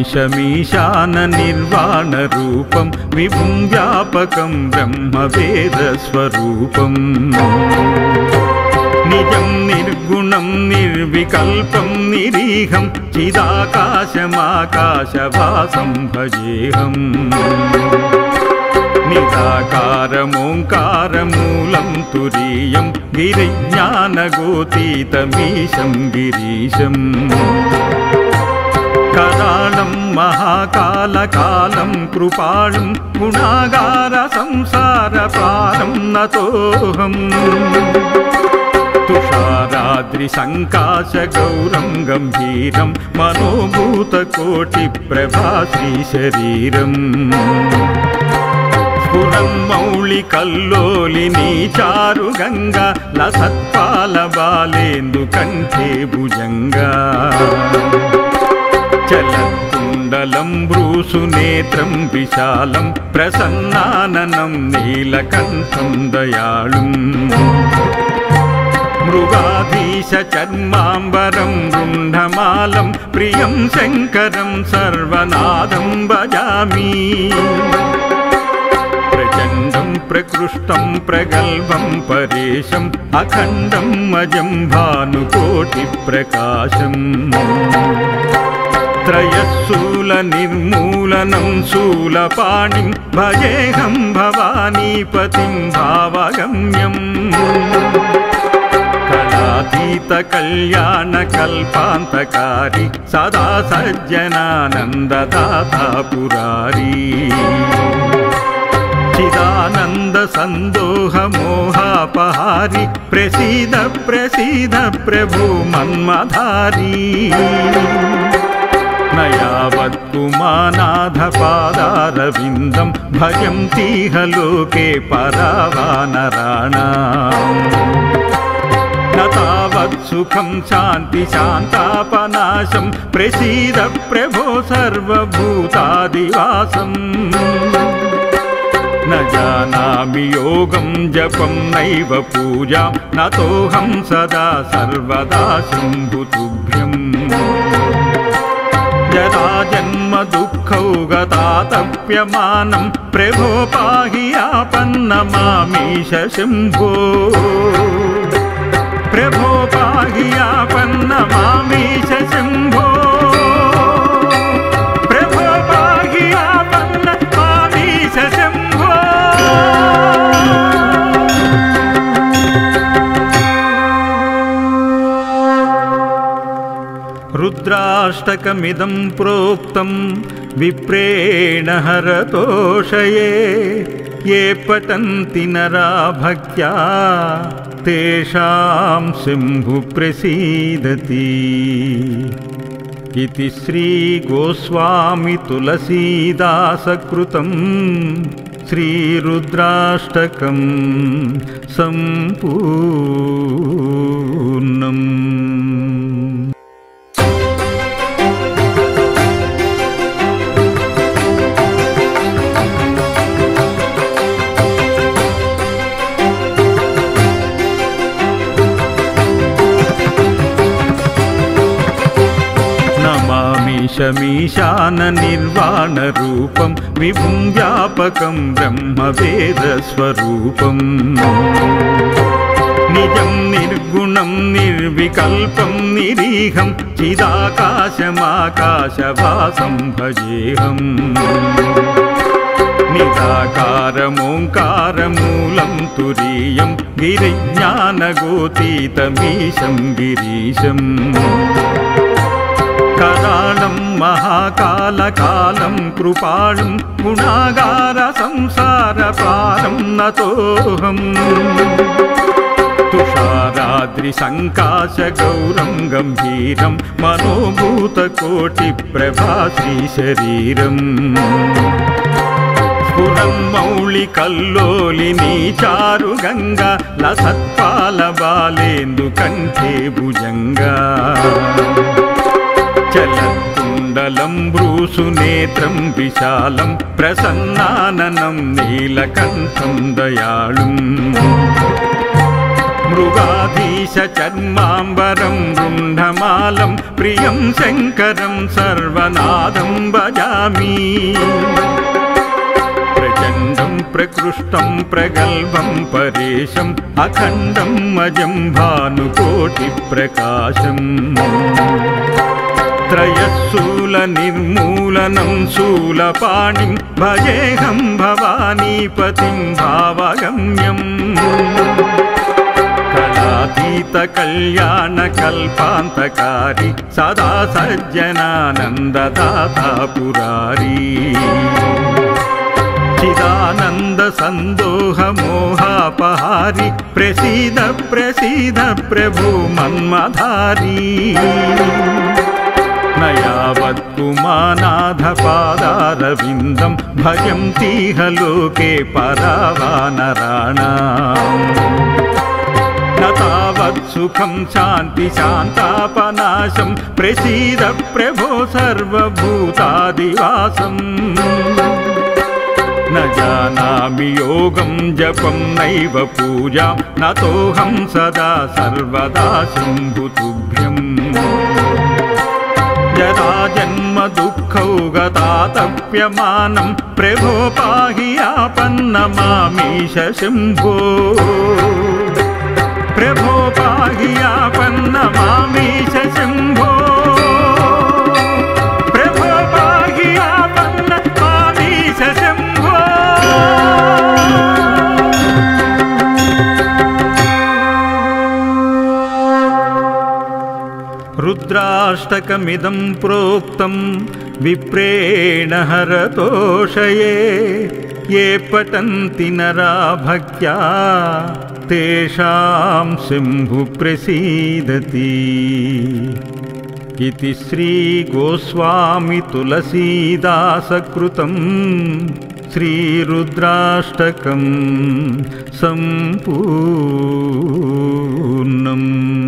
नमामीशमीशान निर्वाण रूपं विभुं व्यापकं ब्रह्मवेदस्वरूपम् निजं निर्गुणं निर्विकल्पं निरीहं चिदाकाशमाकाशवासं भजेऽहम् निराकारमोङ्कारमूलं तुरीयं गिरिज्ञानगोतीतमीशं गिरीशम् करालं महाकालकालं कृपालं गुणागारसंसारपारं नतोऽहम् तुषाराद्रिसङ्काशगौरं गम्भीरं मनोभूतकोटिप्रभाश्रीशरीरम् स्फुरन्मौलिकल्लोलिनी चारुगङ्गा लसत्पालबालेन्दुकण्ठे भुजङ्गा चलत्कुण्डलं भ्रूसुनेत्रं विशालं प्रसन्नाननं नीलकण्ठं दयालुम् मृगाधीशचर्माम्बरं रुण्डमालं प्रियं शङ्करं सर्वनादं भजामि प्रचण्डं प्रकृष्टं प्रगल्भं परेशम् अखण्डं अजं भानुकोटिप्रकाशम् त्रयशूलनिर्मूलनं शूलपाणिं भजेऽहं भवानीपतिं भावगम्यम् कलातीतकल्याणकल्पान्तकारी सदा सज्जनानन्ददाता पुरारी चिदानन्दसन्दोहमोहापहारि प्रसीद प्रसीद प्रभो मन्मधारी न यावत् पुमानाथपादारविन्दं भजन्तीह लोके परावानराणाम् न तावत् सुखं शान्ति शान्तापनाशं प्रसीद प्रभो सर्वभूतादिवासम् न जानामि योगं जपं नैव पूजां नतोऽहं सदा सर्वदा शम्भुतुभ्यम् यदा जन्म दुःखौ गतातप्यमानं प्रभो पाहि आपन्नमामीश शम्भो प्रभो पाहि आपन्नमामीश शम्भो प्रभो पाहि आपन्नमामीश शम्भो रुद्राष्टकमिदं प्रोक्तं विप्रेण हरतोषये ये पठन्ति नरा भक्त्या तेषां शम्भुः प्रसीदति इति श्री गोस्वामी तुलसीदासकृतं श्रीरुद्राष्टकं सम्पूर्णम्। नमामीशमीशान निर्वाण रूपं विभुं व्यापकं ब्रह्मवेदस्वरूपम् निजं निर्गुणं निर्विकल्पं निरीहं चिदाकाशमाकाशवासं भजेऽहम् निराकारमोङ्कारमूलं तुरीयं गिरिज्ञानगोतीतमीशं गिरीशम् करालं महाकालकालं कृपालं गुणागारसंसारपारं नतोऽहम् तुषाराद्रिसङ्काशगौरं गम्भीरं मनोभूतकोटिप्रभाश्रीशरीरम् स्फुरन्मौलिकल्लोलिनी चारुगङ्गा लसत्पालबालेन्दुकण्ठे भुजङ्गा चलत्कुण्डलं भ्रूसुनेत्रं विशालं प्रसन्नाननं नीलकण्ठं दयालुम् మృగాధీశ చర్మాంబరం రుంఢమాలం ప్రియం శంకరం సర్వనాదం భజామి ప్రచండం ప్రకృష్టం ప్రగల్భం పరేశం అఖండం అజం భానుకోటి ప్రకాశం త్రయశూల నిర్మూలనం శూలపాణిం భజేహం భవానీపతిం భావగమ్యం కళాతీత కళ్యాణ కల్పాంతకారి సదా సజ్జనానందదాతా పురారీ చిదానంద సందోహ మోహాపహారి ప్రసీద ప్రసీద ప్రభు మన్మధారీ నయావత్కుమానాథ పాదారవిందం భజంతీహ లోకే పరావానరాణాం నతావత్ సుఖం శాంతి శాంతాపనాశం ప్రసీద ప్రభో సర్వభూతాదివాసం న జానామి యోగం జపం నైవ పూజాం నతోహం సదా సర్వదా శంభుతుభ్యం జరా జన్మ దుఃఖౌగతాతప్యమానం ప్రభో పాహి ఆపన్నమామీశ శంభో ప్రభో పాహి ఆపన్నమామీశ శంభో ప్రభో పాహి ఆపన్నమామీశ శంభో రుద్రాష్టకమిదం ప్రోక్తం విప్రేణ హరతోషయే ఏ పఠంతి నరా భక్త్యా తేషాం శంభు ప్రసీదతి ఇతి శ్రీ గోస్వామి తులసీదాసకృతం శ్రీ రుద్రాష్టకం సంపూర్ణం.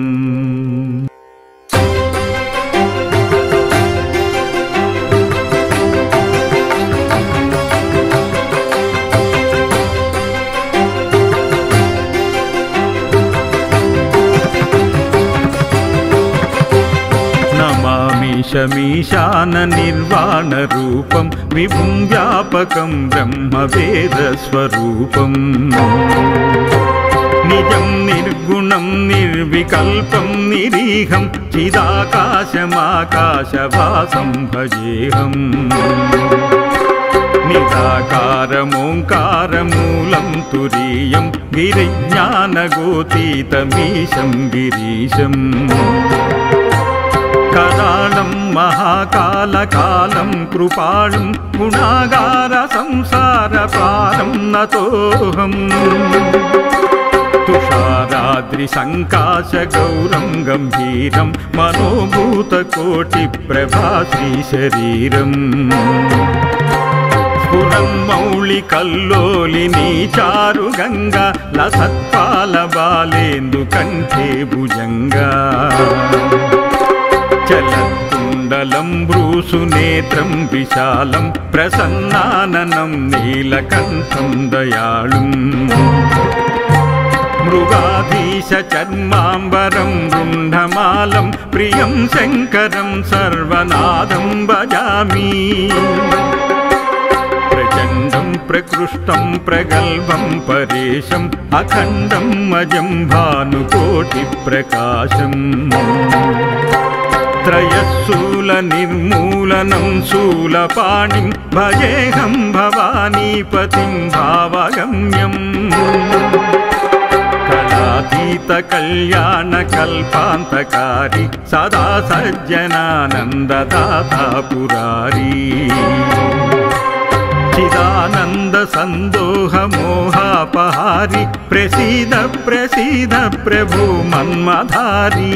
శమీశాన నిర్వాణ రూపం విభుం వ్యాపకం బ్రహ్మ వేద స్వరూపం నిజం నిర్గుణం నిర్వికల్పం నిరీహం చిదాకాశమాకాశవాసం భజేహం నిరాకారమోంకారమూలం తురీయం గిరిజ్ఞానగోతీతమీశం గిరీశం కరాళం మహాకాలకాలం కృపాళం గుణాగార సంసారపారం నతోహం తుషారాద్రి సంకాశ గౌరం గంభీరం మనోభూతకోటి ప్రభాశ్రీ శరీరం స్ఫురం మౌళి కల్లోలిని చారు గంగా లసత్పాల బాలేందు కంఠే భుజంగా చలత్కుండలం భ్రూసునేత్రం విశాలం ప్రసన్నాననం నీలకంఠం దయాళుం మృగాధీశ చర్మాంబరం రుంఢమాలం ప్రియం శంకరం సర్వనాదం భజామి ప్రచండం ప్రకృష్టం ప్రగల్భం పరేశం అఖండం అజం భానుకోటి ప్రకాశం త్రయశూల నిర్మూలనం శూలపాణిం భజేహం భవానీపతిం భావగమ్యం కళాతీత కళ్యాణ కల్పాంతకారి సదా సజ్జనానందదాతా పురారీ చిదానంద సందోహ మోహాపహారి ప్రసీద ప్రసీద ప్రభు మన్మధారీ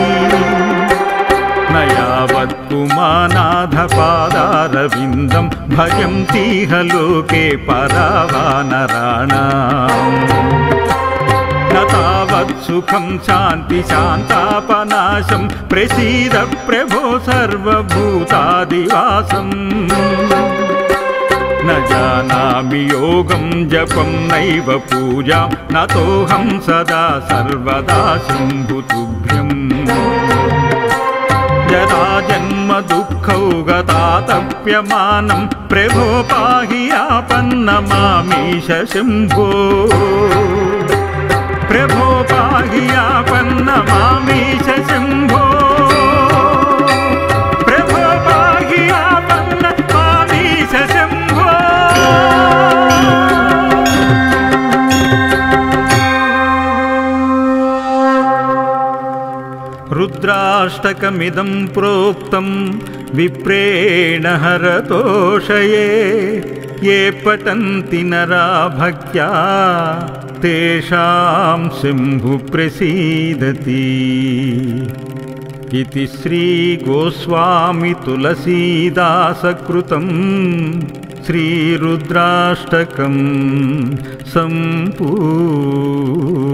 నయావత్కుమానాథ పాదారవిందం భజంతీహ లోకే పరావానరాణాం నతావత్ సుఖం శాంతి శాంతాపనాశం ప్రసీద ప్రభో సర్వభూతాదివాసం न जानामि योगं जपं नैव पूजां नतोऽहं सदा सर्वदा शम्भुतुभ्यम् यदा जन्म दुःखौ गतातप्यमानं प्रभो पाहि आपन्नमामीश शम्भो प्रभो पाहि आपन्नमामीश शम्भो प्रभो पाहि आपन्नमामीश शम्भो रुद्राष्टकमिदं प्रोक्तं विप्रेण हरतोषये ये पठन्ति नरा भक्त्या तेषां शम्भुप्रसीदति इति श्रीगोस्वामी तुलसीदासकृतं श्रीरुद्राष्टकं सम्पूर्णम्।